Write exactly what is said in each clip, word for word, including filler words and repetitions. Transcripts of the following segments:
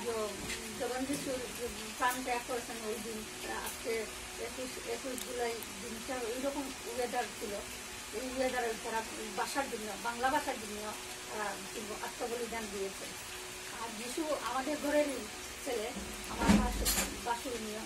যখন যিশুর প্রাণ ত্যাগ করেছেন ওই দিন আজকে একুশ একুশ জুলাই দিনটা ওইরকম ওয়েদার ছিল। এই ওয়েদারে তারা ভাষার জন্য বাংলা ভাষার জন্য তারা আত্মবলিদান দিয়েছে। আর যিশু আমাদের ঘরেরই ছেলে, আমার বাসুরনীয়।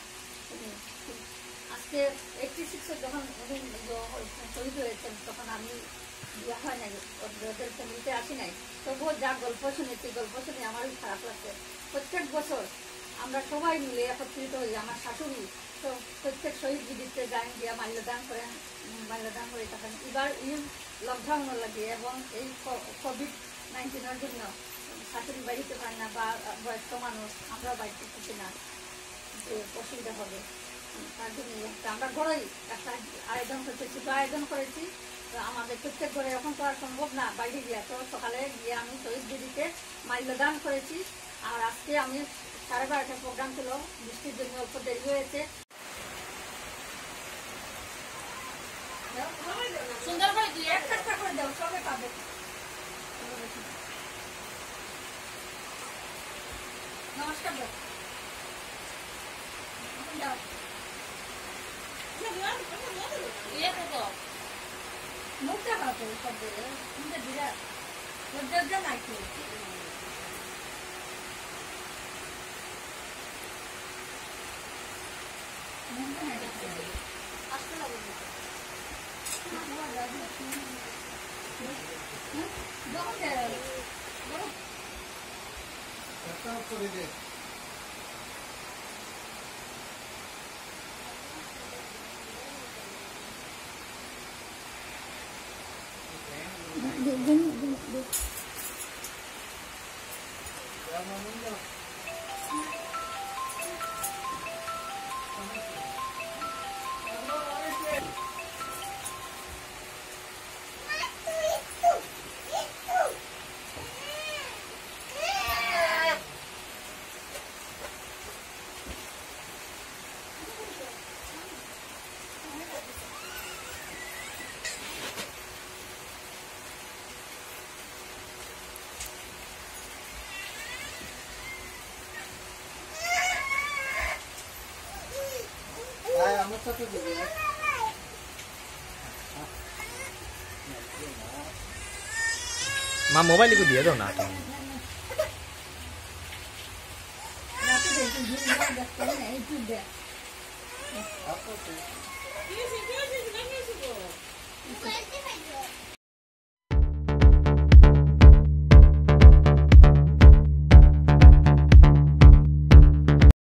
আজকে এইটটি সিক্সে যখন উনি শহীদ হয়েছেন তখন আমি বিয়ে হয় নাই, ওদের ফ্যামিলিতে আসি নাই, তবুও যা গল্প শুনেছি গল্প শুনে আমারই খারাপ লাগছে। প্রত্যেক বছর আমরা সবাই মিলে একত্রিত হই, আমার শাশুড়ি তো প্রত্যেক শহীদ বিদিতে যান গিয়া মাল্যদান করেন, মাল্যদান করে থাকেন। এবার এই লকডাউন লাগে এবং এই কোভিড নাইন্টিনের জন্য শাশুড়ি বাড়িতে পারেন না বা বয়স্ক মানুষ আমরাও বাড়িতে থাকি না, যে অসুবিধা হবে। তার জন্য আমরা ঘরেই একটা আয়োজন করতে ছোট আয়োজন করেছি। তো আমাদের প্রত্যেক ঘরে এখন তো আর সম্ভব না বাইরে গিয়া, তো সকালে গিয়ে আমি শহীদ দিদিতে মাল্যদান করেছি। আর আজকে আমি সাড়ে বারোটার প্রোগ্রাম ছিল, বৃষ্টির জন্য অল্প দেরি হয়েছে। সুন্দর করে দিয়ে একটা করে দাও, সবাই পাবে। নমস্কার দাও, দাও মুখটা পাবো সব বিরাট লজ্জা নাকি আসতে লাগবে মা মোবাইল को দিয়ে দাও না তুমি